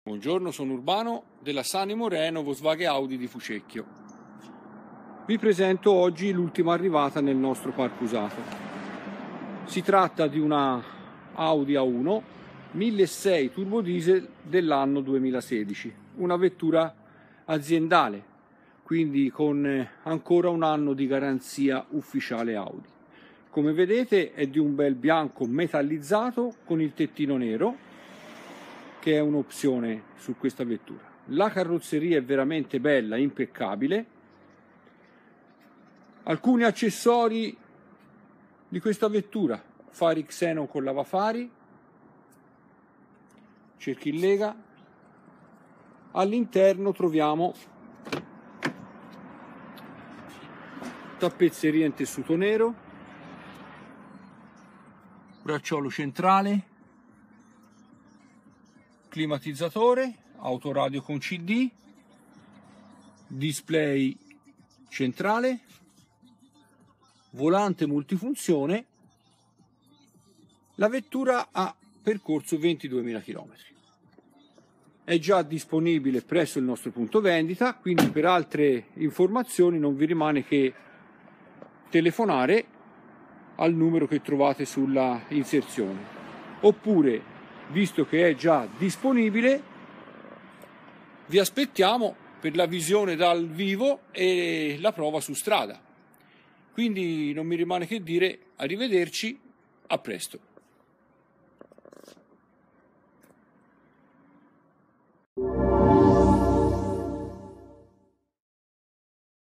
Buongiorno, sono Urbano della Sanimo Renault Volkswagen Audi di Fucecchio. Vi presento oggi l'ultima arrivata nel nostro parco usato. Si tratta di una Audi A1 1.600 turbo diesel dell'anno 2016, una vettura aziendale, quindi con ancora un anno di garanzia ufficiale Audi. Come vedete è di un bel bianco metallizzato con il tettino nero, che è un'opzione su questa vettura. La carrozzeria è veramente bella, impeccabile. Alcuni accessori di questa vettura: fari xenon con lavafari, cerchi in lega. All'interno troviamo tappezzeria in tessuto nero, bracciolo centrale, climatizzatore, autoradio con CD, display centrale, volante multifunzione. La vettura ha percorso 22.000 km. È già disponibile presso il nostro punto vendita, quindi per altre informazioni non vi rimane che telefonare al numero che trovate sulla inserzione, oppure, visto che è già disponibile, vi aspettiamo per la visione dal vivo e la prova su strada. Quindi non mi rimane che dire arrivederci, a presto.